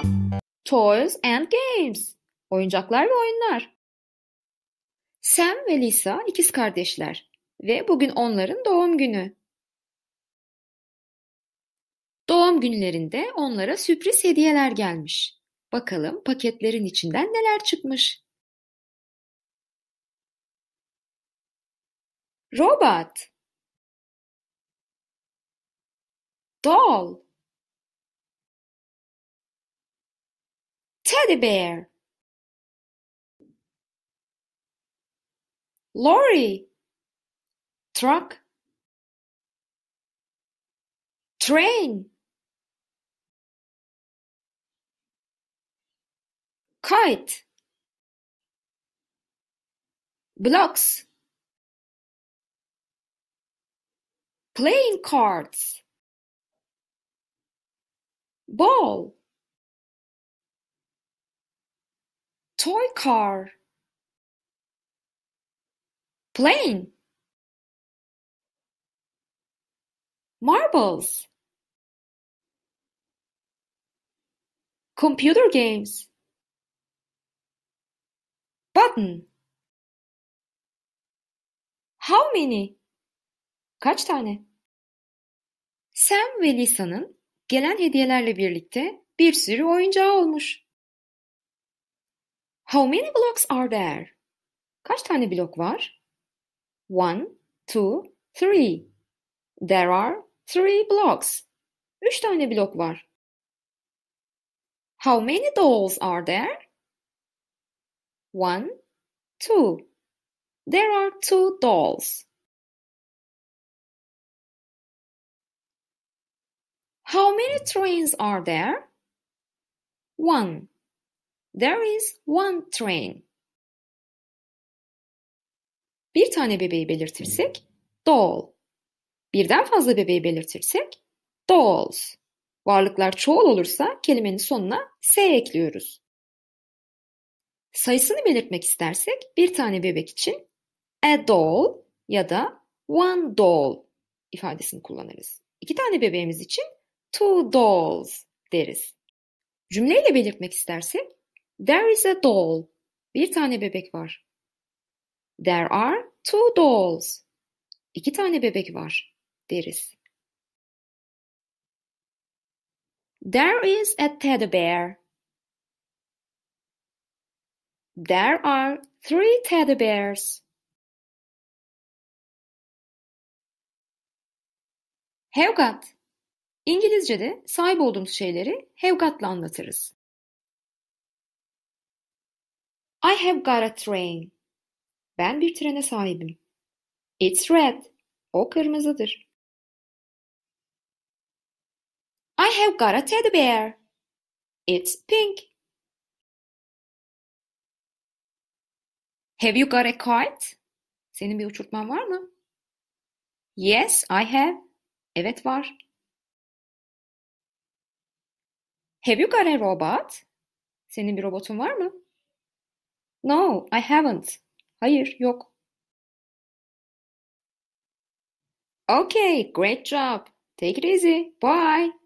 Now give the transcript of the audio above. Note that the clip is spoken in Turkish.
Toys and games. Oyuncaklar ve oyunlar. Sam ve Lisa ikiz kardeşler ve bugün onların doğum günü. Doğum günlerinde onlara sürpriz hediyeler gelmiş. Bakalım paketlerin içinden neler çıkmış. Robot, doll, teddy bear, lorry, truck, train, kite, blocks, playing cards, ball, toy car, plane, marbles, computer games, button. How many? Kaç tane? Sam ve Lisa'nın gelen hediyelerle birlikte bir sürü oyuncağı olmuş. How many blocks are there? Kaç tane blok var? 1, 2, 3. There are 3 blocks. 3 tane blok var. How many dolls are there? 1, 2. There are 2 dolls. How many trains are there? 1. There is 1 train. Bir tane bebeği belirtirsek doll. Birden fazla bebeği belirtirsek dolls. Varlıklar çoğul olursa kelimenin sonuna s ekliyoruz. Sayısını belirtmek istersek bir tane bebek için a doll ya da one doll ifadesini kullanırız. 2 tane bebeğimiz için two dolls deriz. Cümleyle belirtmek istersek there is a doll. Bir tane bebek var. There are 2 dolls. 2 tane bebek var deriz. There is a teddy bear. There are 3 teddy bears. Have got. İngilizce'de sahip olduğumuz şeyleri have got'la anlatırız. I have got a train. Ben bir trene sahibim. It's red. O kırmızıdır. I have got a teddy bear. It's pink. Have you got a kite? Senin bir uçurtman var mı? Yes, I have. Evet var. Have you got a robot? Senin bir robotun var mı? No, I haven't. Hayır, yok. Okay, great job. Take it easy. Bye.